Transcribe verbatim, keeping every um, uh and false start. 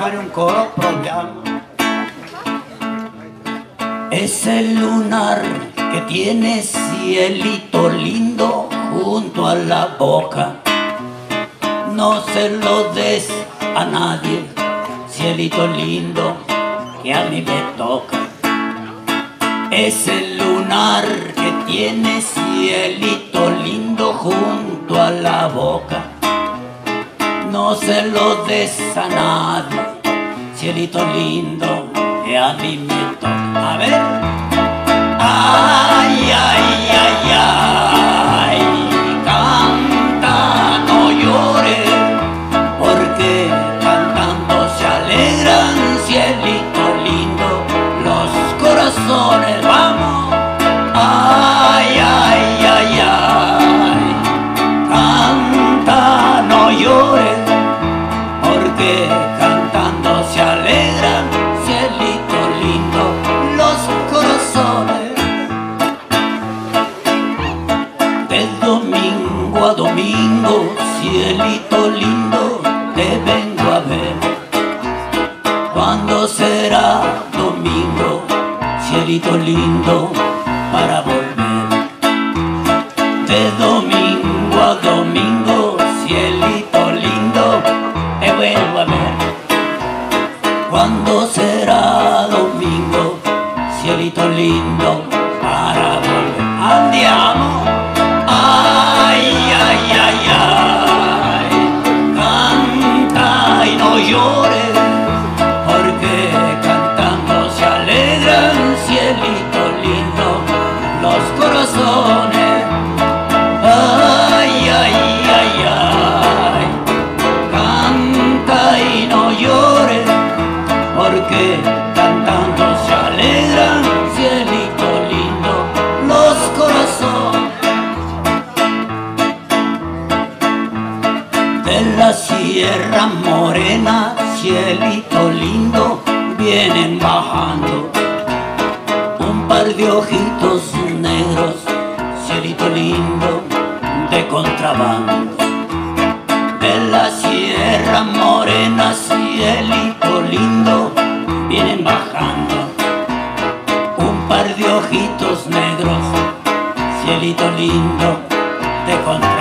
fare un coro, proviamo. Es el lunar que tiene cielito lindo junto a la boca. No se lo des a nadie, cielito lindo que a mí me toca. Es el lunar que tiene cielito lindo junto a la boca. No se lo des a nadie, cielito lindo que a mí me toca. A ver. Ay, ay, ay, ay, canta, no llores, porque cantando se alegran, cielito lindo, los corazones. Vamos. Ay, ay, ay, ay, canta, no llores, porque cantando se alegran, cielito lindo, los corazones. De domingo a domingo, cielito lindo, te vengo a ver. ¿Cuándo será domingo, cielito lindo, para volver? De domingo a domingo, cielito lindo, te vuelvo a ver. ¿Cuándo será domingo, cielito lindo, para volver? Andiamo. Ay, ay, ay, ay, canta y no llores, porque cantando se alegran, cielito lindo, los corazones. Ay, ay, ay, ay, canta y no llores, porque cantando se alegran, cielito lindo, los corazones. De la Sierra Morena, cielito lindo, vienen bajando un par de ojitos negros, cielito lindo, de contrabando. De la Sierra Morena, cielito lindo, vienen bajando un par de ojitos negros, cielito lindo, de contrabando.